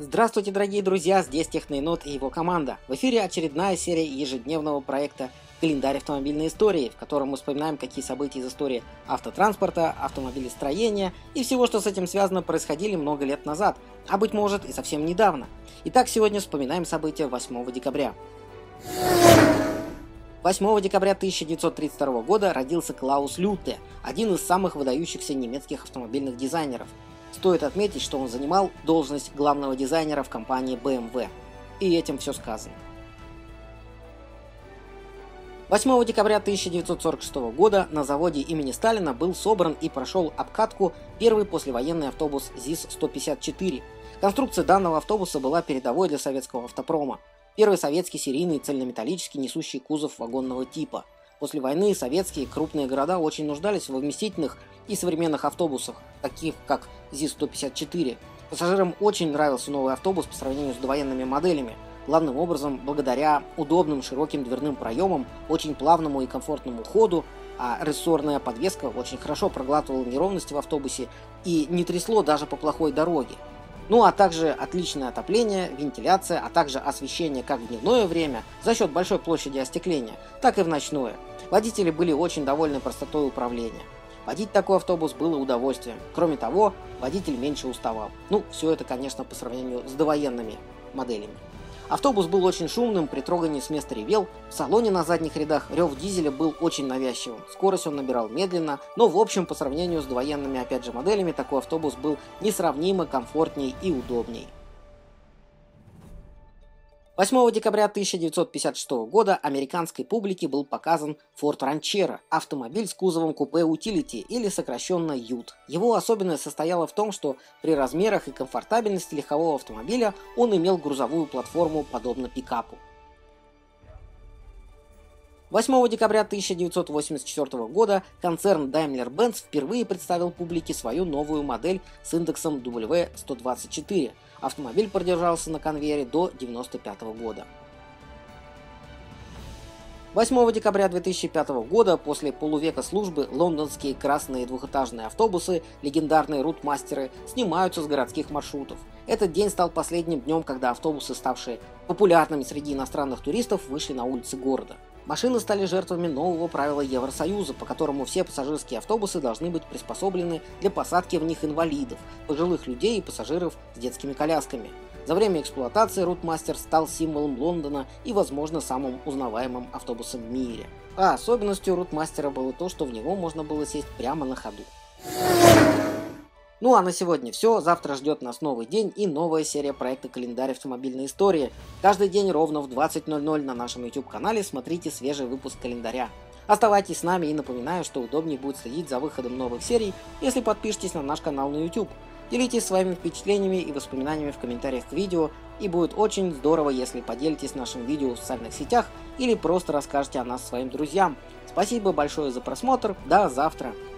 Здравствуйте, дорогие друзья, здесь Техноенот и его команда. В эфире очередная серия ежедневного проекта «Календарь автомобильной истории», в котором мы вспоминаем, какие события из истории автотранспорта, автомобилестроения и всего, что с этим связано, происходили много лет назад, а быть может и совсем недавно. Итак, сегодня вспоминаем события 8 декабря. 8 декабря 1932 года родился Клаус Люте, один из самых выдающихся немецких автомобильных дизайнеров. Стоит отметить, что он занимал должность главного дизайнера в компании BMW. И этим все сказано. 8 декабря 1946 года на заводе имени Сталина был собран и прошел обкатку первый послевоенный автобус ЗИС-154. Конструкция данного автобуса была передовой для советского автопрома. Первый советский серийный цельнометаллический несущий кузов вагонного типа. После войны советские крупные города очень нуждались в вместительных и современных автобусах, таких как ЗИС-154. Пассажирам очень нравился новый автобус по сравнению с довоенными моделями, главным образом благодаря удобным широким дверным проемам, очень плавному и комфортному ходу, а рессорная подвеска очень хорошо проглатывала неровности в автобусе и не трясло даже по плохой дороге. Ну а также отличное отопление, вентиляция, а также освещение как в дневное время за счет большой площади остекления, так и в ночное. Водители были очень довольны простотой управления. Водить такой автобус было удовольствием. Кроме того, водитель меньше уставал. Ну, все это, конечно, по сравнению с довоенными моделями. Автобус был очень шумным, при трогании с места ревел, в салоне на задних рядах рев дизеля был очень навязчивым, скорость он набирал медленно, но в общем по сравнению с довоенными опять же моделями такой автобус был несравнимо комфортней и удобней. 8 декабря 1956 года американской публике был показан Ford Ranchero, автомобиль с кузовом купе Utility или сокращенно Ute. Его особенность состояла в том, что при размерах и комфортабельности легкового автомобиля он имел грузовую платформу, подобно пикапу. 8 декабря 1984 года концерн Daimler-Benz впервые представил публике свою новую модель с индексом W124. Автомобиль продержался на конвейере до 1995 года. 8 декабря 2005 года, после полувека службы, лондонские красные двухэтажные автобусы, легендарные рутмастеры, снимаются с городских маршрутов. Этот день стал последним днем, когда автобусы, ставшие популярными среди иностранных туристов, вышли на улицы города. Машины стали жертвами нового правила Евросоюза, по которому все пассажирские автобусы должны быть приспособлены для посадки в них инвалидов, пожилых людей и пассажиров с детскими колясками. За время эксплуатации Рутмастер стал символом Лондона и, возможно, самым узнаваемым автобусом в мире. А особенностью Рутмастера было то, что в него можно было сесть прямо на ходу. Ну а на сегодня все. Завтра ждет нас новый день и новая серия проекта «Календарь автомобильной истории». Каждый день ровно в 20:00 на нашем YouTube-канале смотрите свежий выпуск календаря. Оставайтесь с нами и напоминаю, что удобнее будет следить за выходом новых серий, если подпишетесь на наш канал на YouTube. Делитесь своими впечатлениями и воспоминаниями в комментариях к видео, и будет очень здорово, если поделитесь нашим видео в социальных сетях или просто расскажете о нас своим друзьям. Спасибо большое за просмотр, до завтра!